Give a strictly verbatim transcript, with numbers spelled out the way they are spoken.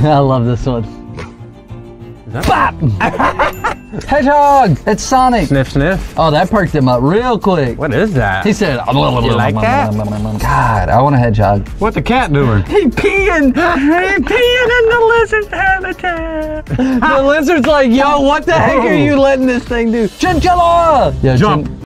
I love this one. Bop! Hedgehog! It's Sonic! Sniff, sniff. Oh, that perked him up real quick. What is that? He said, you like that? God, I want a hedgehog. What's the cat doing? He peeing! He peeing in the lizard's habitat! The lizard's like, yo, what the heck are you letting this thing do? Chinchilla! Yo, Jump! Chin